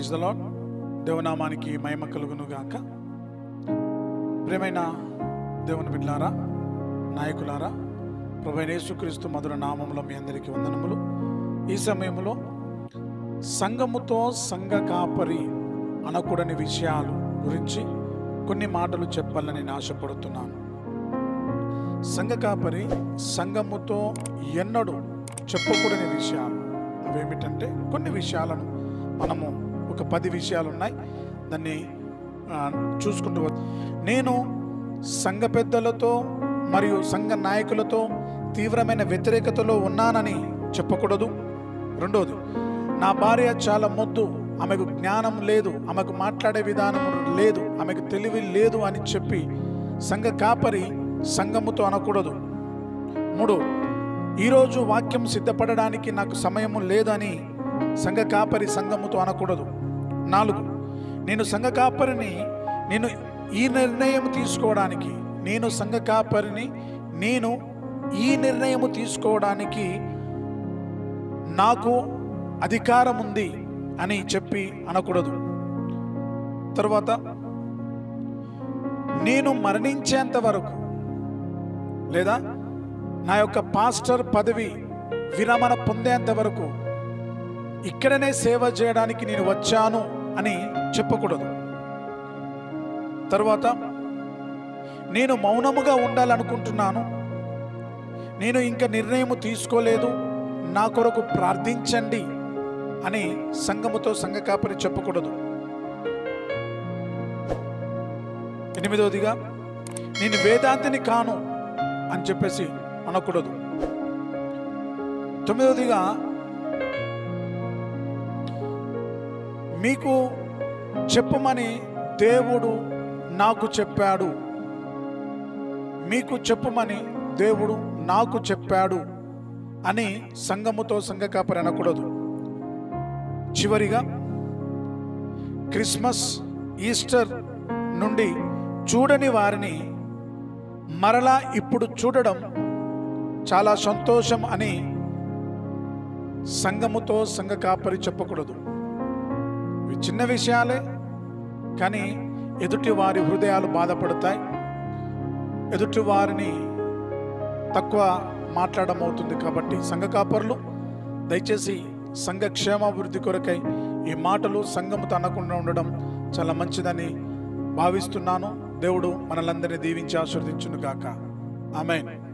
Praise the lord. దేవనామానికి మహిమ కలుగును గాక. ప్రియమైన దేవుని బిడ్డలారా, నాయకులారా, ప్రభువైన యేసుక్రీస్తు మధుర నామములో మీ అందరికీ వందనములు. ఈ సమయంలో సంఘముతో సంఘ కాపరి అనకూడని విషయాలు గురించి కొన్ని మాటలు చెప్పాలని నేను ఆశపడుతున్నాను. సంఘ కాపరి సంఘముతో ఎన్నడూ చెప్పకూడని విషయాలు అవేమిటంటే, కొన్ని విషయాలను మనము ఒక 10 విషయాలు ఉన్నాయి, దాన్ని చూసుకుంటూ నేను సంఘ పెద్దలతో మరియు సంఘ నాయకులతో తీవ్రమైన వ్యతిరేకతలో ఉన్నానని చెప్పకూడదు. రెండోది, నా భార్య చాలా మొద్దు, ఆమెకు జ్ఞానం లేదు, ఆమెకు మాట్లాడే విధానం లేదు, ఆమెకు తెలివి లేదు అని చెప్పి సంఘ కాపరి సంఘముతో అనకూడదు. 3, ఈరోజు వాక్యం సిద్ధపడడానికి నాకు సమయము లేదని సంఘ కాపరి సంఘముతో అనకూడదు. 4, నేను సంఘ కాపరిని, నేను ఈ నిర్ణయం తీసుకోవడానికి, నేను సంఘ కాపరిని, నేను ఈ నిర్ణయం తీసుకోవడానికి నాకు అధికారం ఉంది అని చెప్పి అనకూడదు. తర్వాత, నేను మరణించేంత వరకు లేదా నా యొక్క పాస్టర్ పదవి విరమణ పొందేంత వరకు ఇక్కడనే సేవ చేయడానికి నేను వచ్చాను అని చెప్పకూడదు. తర్వాత, నేను మౌనముగా ఉండాలనుకుంటున్నాను, నేను ఇంకా నిర్ణయం తీసుకోలేదు, నా కొరకు ప్రార్థించండి అని సంఘముతో సంఘ కాపరి చెప్పకూడదు. 8వదిగా, నేను వేదాంతిని కాను అని చెప్పేసి అనకూడదు. 9వదిగా, మీకు చెప్పమని దేవుడు నాకు చెప్పాడు, మీకు చెప్పమని దేవుడు నాకు చెప్పాడు అని సంఘముతో సంఘ కాపరి అనకూడదు. చివరిగా, క్రిస్మస్, ఈస్టర్ నుండి చూడని వారిని మరలా ఇప్పుడు చూడడం చాలా సంతోషం అని సంఘముతో సంఘ కాపరి చెప్పకూడదు. ఇవి చిన్న విషయాలే, కానీ ఎదుటి వారి హృదయాలు బాధపడతాయి, ఎదుటి వారిని తక్కువ మాట్లాడడం అవుతుంది. కాబట్టి సంఘ కాపరులు దయచేసి సంఘ క్షేమాభివృద్ధి కొరకై ఈ మాటలు సంఘముతో అనకుండా ఉండడం చాలా మంచిదని భావిస్తున్నాను. దేవుడు మనలందరినీ దీవించి ఆశీర్వదించును గాక. ఆమేన్.